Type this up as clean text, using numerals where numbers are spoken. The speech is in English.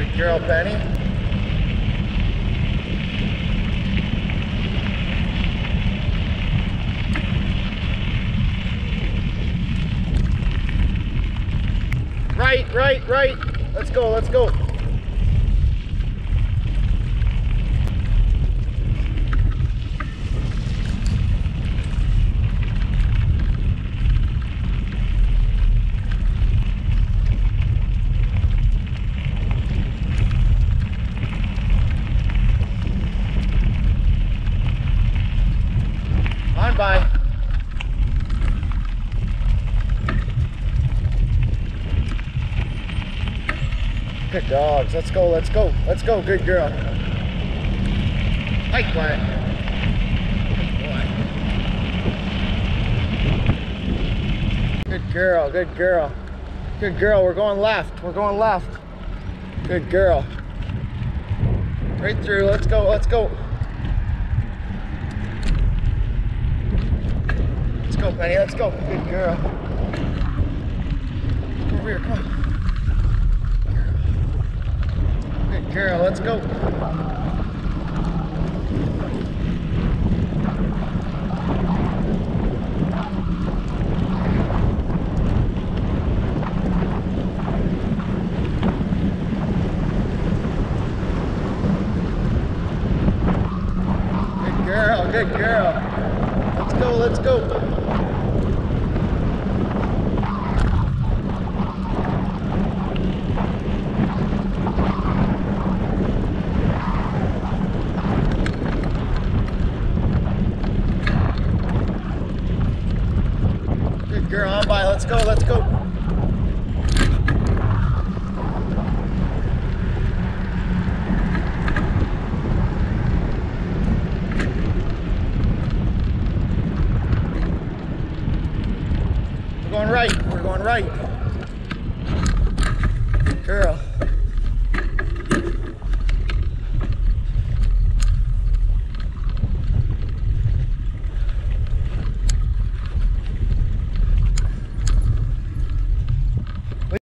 Good girl, Penny. Right. Let's go, let's go. On by. Good dogs. Let's go, let's go, let's go. Good girl. Hike, Wyatt. Good girl, good girl. Good girl. We're going left. We're going left. Good girl. Right through. Let's go, let's go. Let's go, Penny. Let's go. Good girl. Come over here. Come on. Good girl, let's go. Good girl, good girl. Let's go, let's go. Girl, on by. Let's go, let's go. We're going right. We're going right. Good girl.